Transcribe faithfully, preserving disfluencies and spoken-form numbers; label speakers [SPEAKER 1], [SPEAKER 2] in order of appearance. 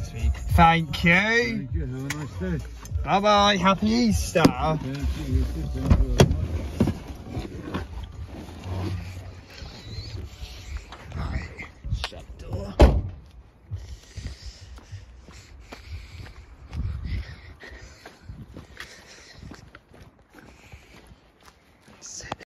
[SPEAKER 1] sweet. Thank you.
[SPEAKER 2] Thank you. Have a nice day.
[SPEAKER 1] Bye bye. Happy Easter.
[SPEAKER 2] Thank you.